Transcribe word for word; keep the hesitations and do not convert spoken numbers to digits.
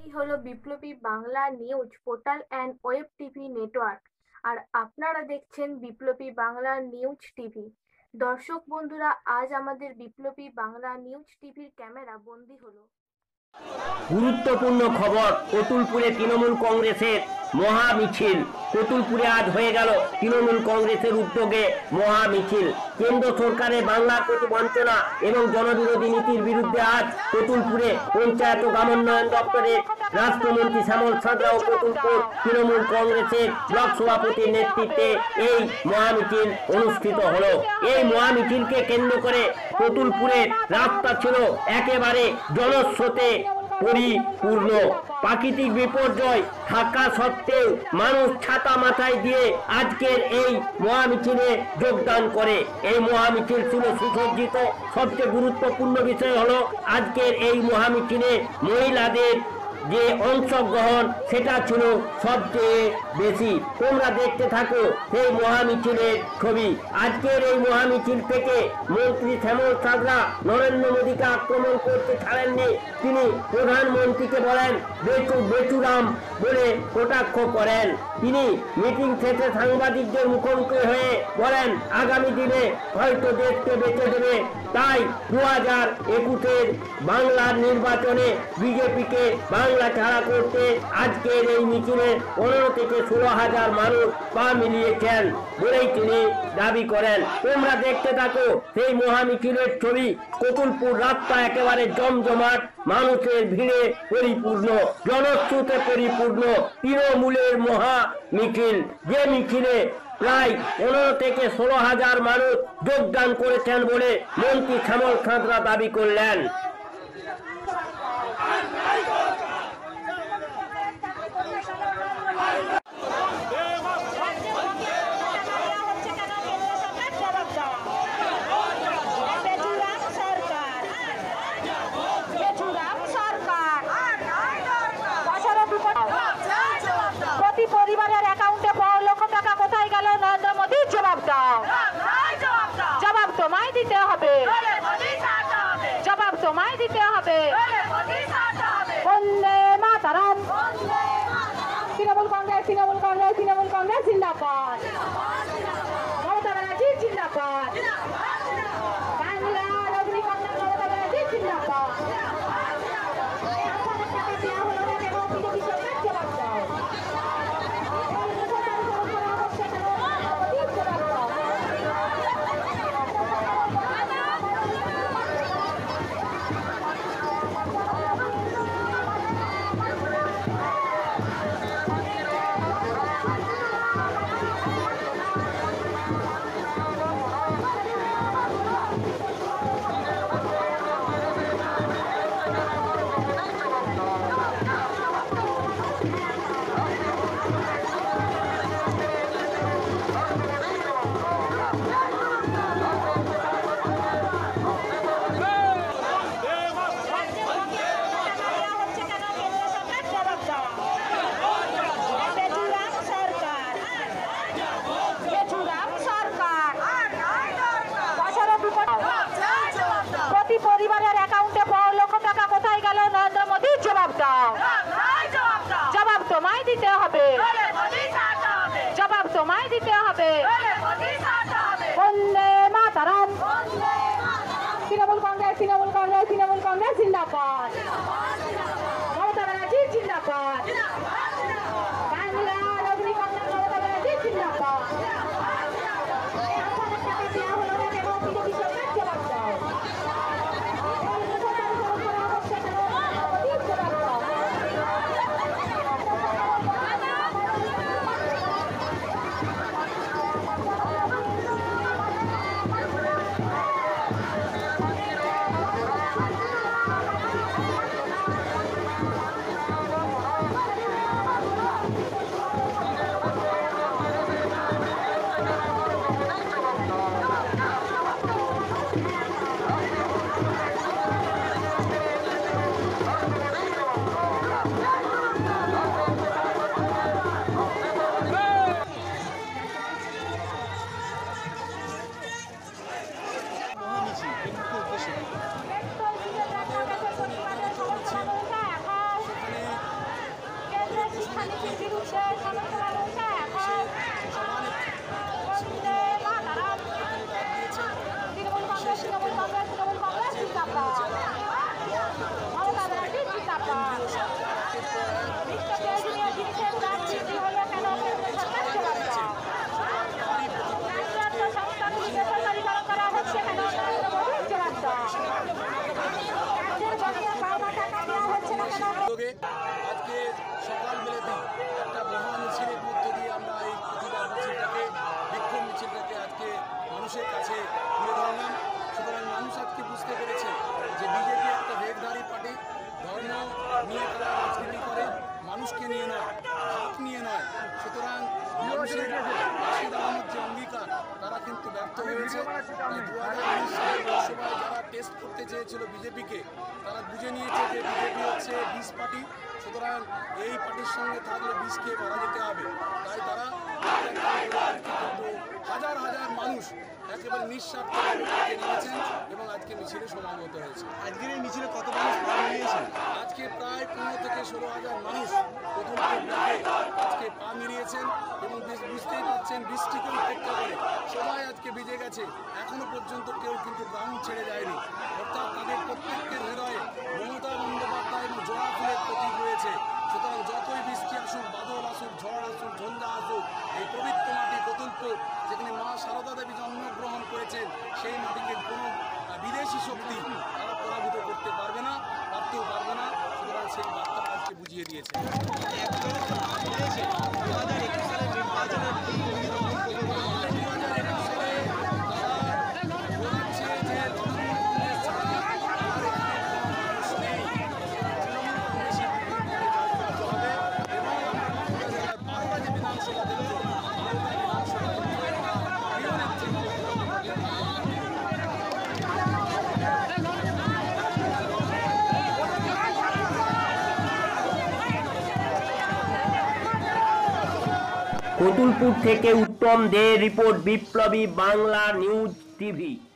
এটি হলো Biplobi Bangla news portal and web TV network. আর আপনারা দেখছেন বিপ্লবী বাংলা নিউজ টিভি। দর্শক বন্ধুরা, আজ আমাদের বিপ্লবী বাংলা নিউজ টিভির ক্যামেরা বন্দী হলো। গুরুত্বপূর্ণ খবর, কতুলপুরে তৃণমূল কংগ্রেসের মহা মিছিল। কতুলপুরে আজ হয়ে গেল তৃণমূল কংগ্রেসের উদ্যোগে মহা মিছিল। কেন্দ্র সরকারের বাংলা প্রতিবঞ্চনা এবং জনবিরোধী নীতির বিরুদ্ধে আজ কতুলপুরে পঞ্চায়েত ও গ্রামোন্নয়ন দপ্তরের রাষ্ট্রমন্ত্রী শ্যামল সাঁতরা ও কতুলপুর তৃণমূল কংগ্রেসের ব্লক সভাপতির নেতৃত্বে এই মহা মিছিল অনুষ্ঠিত হলো। এই মহা মিছিলকে কেন্দ্র করে কতুলপুরের রাস্তা ছিল একেবারে জনস্রোতে পরিপূর্ণ। প্রাকৃতিক বিপর্যয় থাকা সত্ত্বেও মানুষ ছাতা মাথায় দিয়ে আজকের এই মহামিছিলে যোগদান করে। এই মহামিছিল ছিল সুসজ্জিত। সবচেয়ে গুরুত্বপূর্ণ বিষয় হলো আজকের এই মহামিছিলে মহিলাদের যে অংশগ্রহণ সেটা ছিল সবচেয়ে বেশি। তোমরা দেখতে থাকো সেই মহামিছিলের ছবি। আজকের এই মহামিছিল থেকে মন্ত্রী শ্যামল সাঁতরা নরেন্দ্র মোদীকে আক্রমণ করতে ছাড়েননি। তিনি প্রধানমন্ত্রীকে বলেন বেচু বেচুরাম বলে কটাক্ষ করেন। তিনি মিটিং শেষে সাংবাদিকদের মুখোমুখি হয়ে বলেন আগামী দিনে হয়তো দেশকে বেঁচে দেবে। তাই দু হাজার একুশের বাংলার নির্বাচনে বিজেপিকে বাংলা ছাড়া করতে আজকের এই মিছিলে পনেরো থেকে ষোলো হাজার মানুষ পা মিলিয়েছেন বলেই তিনি দাবি করেন। তোমরা দেখতে থাকো সেই মহামিছিলের ছবি। কতুলপুর রাস্তা একেবারে জমজমাট, মানুষের ভিড়ে পরিপূর্ণ, জনস্রোতে পরিপূর্ণ। তৃণমূলের মহা মিছিল, যে মিছিলে প্রায় পনেরো থেকে ষোলো হাজার মানুষ যোগদান করেছেন বলে মন্ত্রী শ্যামল সাঁতরা দাবি করলেন। পরিবারের অ্যাকাউন্টে পনেরো লক্ষ টাকা কোথায় গেল? নরেন্দ্র মোদী জবাব দাও। জবাব তোমায় দিতে হবে, জবাব তোমায় দিতে হবে। বন্দে মাতরম। তৃণমূল কংগ্রেস তৃণমূল কংগ্রেস তৃণমূল কংগ্রেস জিন্দাবাদ। মমতা ব্যানার্জি জিন্দাবাদ। বাংলার অগ্নিকন্যা মমতা ব্যানার্জি জিন্দাবাদ। পরিবারের অ্যাকাউন্টে পনেরো লক্ষ টাকা কোথায় গেল? নরেন্দ্র মোদী জবাব দাও। জবাব তোমায় দিতে হবে, জবাব তোমায় দিতে হবে। বন্দে মাতরম। তৃণমূল কংগ্রেস তৃণমূল কংগ্রেস তৃণমূল কংগ্রেস জিন্দাবাদ। মমতা ব্যানার্জি জিন্দাবাদ। বাংলার অগ্নিকন্যা মমতা ব্যানার্জি জিন্দাবাদ। আজকে সকাল বেলাতেই একটা মহা মিছিলের মধ্য দিয়ে আমরা এই প্রতিবাদ মিছিলটাকে বিক্ষোভ মিছিলটাকে আজকে মানুষের কাছে তুলে ধরলাম। সুতরাং মানুষ আজকে বুঝতে পেরেছে যে বিজেপি একটা ভেগধারী পার্টি, ধর্ম নিয়ে তারা রাজনীতি করে, মানুষকে নিয়ে নয়, ভাত নিয়ে নয়। সুতরাং মানুষের পাশে দাঁড়ানোর যে অঙ্গীকার তারা কিন্তু ব্যর্থ হয়েছে। তাই দু হাজার উনিশ সালের লোকসভায় যারা টেস্ট করতে চেয়েছিল বিজেপিকে, তারা বুঝে নিয়েছে যে বিজেপি হচ্ছে বিষ পার্টি। সুতরাং এই পার্টির সঙ্গে থাকলে বিষ খেয়ে মারা যেতে হবে। তাই তারা হাজার হাজার মানুষ একেবারে নিঃস্বার্থভাবে নেমেছেন এবং আজকে মিছিলে সমাগত হয়েছে। আজকের এই মিছিলে কত মানুষ পা মিলিয়েছে? আজকে প্রায় পনেরো থেকে ষোলো হাজার মানুষ প্রথম ব্লকে আজকে পা মিলিয়েছেন এবং বেশ- বুঝতেই পারছেন বৃষ্টিকে উপেক্ষা করে সবাই আজকে ভিজে গেছে। এখনো পর্যন্ত কেউ কিন্তু গ্রাউন্ড ছেড়ে যায়নি। অর্থাৎ তাদের প্রত্যেকের হৃদয়ে মমতা বন্দ্যোপাধ্যায় এবং জোড়া ফুলের প্রতীক রয়েছে। সুতরাং যতই বৃষ্টি আসুক, বাদল আসুক, ঝড় আসুক, ঝঞ্ঝা আসুক, এই পবিত্র মাটি কতুলপুর যেখানে মা সারদা দেবী জন্মগ্রহণ করেছেন, সেই মাটিকে কোনো আহ, বিদেশি শক্তি তারা পরাভূত করতে পারবে না, পারতেও পারবে না। সুতরাং সেই বার্তা আজকে বুঝিয়ে দিয়েছে। দু হাজার একুশ সালের নির্বাচনের দু হাজার একুশ সালে তারা বোঝাচ্ছে যে তৃণমূল কংগ্রেস ছাড়া আর এখানে কোনো মানুষ নেই। তৃণমূল কংগ্রেসের বিরুদ্ধে জয় করতে হবে এবং আমরা বাঁকুড়া জেলার বারোটা যে বিধানসভা কেন্দ্র, বারোটা বিধানসভা কেন্দ্রে আমরা প্রিয় নেত্রী কতুলপুর থেকে উত্তম দে রিপোর্ট, বিপ্লবী বাংলা নিউজ টিভি।